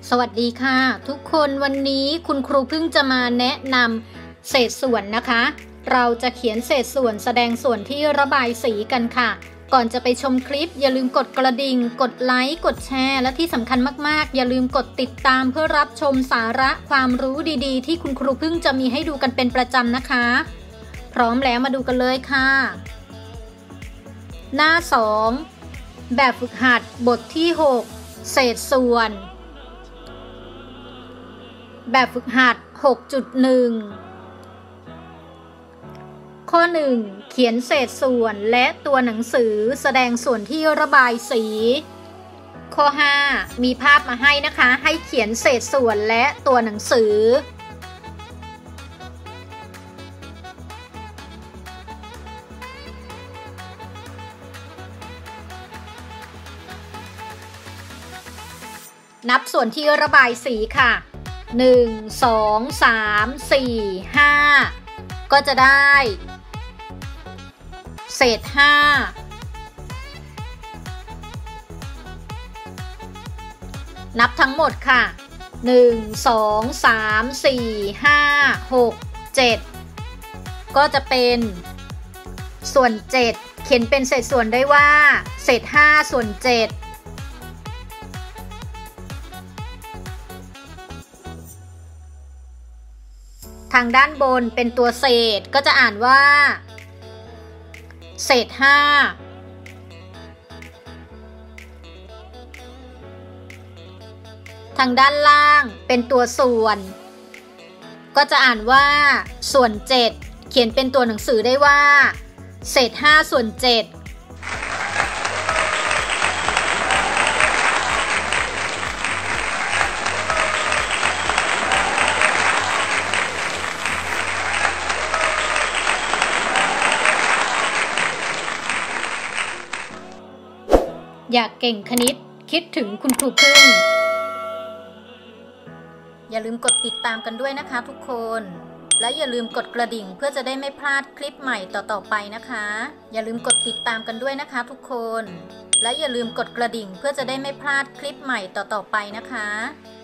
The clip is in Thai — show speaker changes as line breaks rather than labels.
สวัสดีค่ะทุกคนวันนี้คุณครูพึ่งจะมาแนะนำเศษส่วนนะคะเราจะเขียนเศษส่วนแสดงส่วนที่ระบายสีกันค่ะก่อนจะไปชมคลิปอย่าลืมกดกระดิ่งกดไลค์กดแชร์และที่สำคัญมากๆอย่าลืมกดติดตามเพื่อรับชมสาระความรู้ดีๆที่คุณครูพึ่งจะมีให้ดูกันเป็นประจำนะคะพร้อมแล้วมาดูกันเลยค่ะหน้า2แบบฝึกหัดบทที่6เศษส่วนแบบฝึกหัด 6.1 ข้อ 1 เขียนเศษส่วนและตัวหนังสือแสดงส่วนที่ระบายสีข้อ 5 มีภาพมาให้นะคะให้เขียนเศษส่วนและตัวหนังสือนับส่วนที่ระบายสีค่ะ1 2 3 4 5ก็จะได้เศษ5นับทั้งหมดค่ะ1 2 3 4 5 6 7ก็จะเป็นส่วน7เขียนเป็นเศษส่วนได้ว่าเศษ5ส่วน7ทางด้านบนเป็นตัวเศษก็จะอ่านว่าเศษ5ทางด้านล่างเป็นตัวส่วนก็จะอ่านว่าส่วน7เขียนเป็นตัวหนังสือได้ว่าเศษ5ส่วน7อยากเก่งคณิตคิดถึงคุณครูพึ่งอย่าลืมกดติดตามกันด้วยนะคะทุกคนและอย่าลืมกดกระดิ่งเพื่อจะได้ไม่พลาดคลิปใหม่ต่อๆไปนะคะอย่าลืมกดติดตามกันด้วยนะคะทุกคนและอย่าลืมกดกระดิ่งเพื่อจะได้ไม่พลาดคลิปใหม่ต่อๆไปนะคะ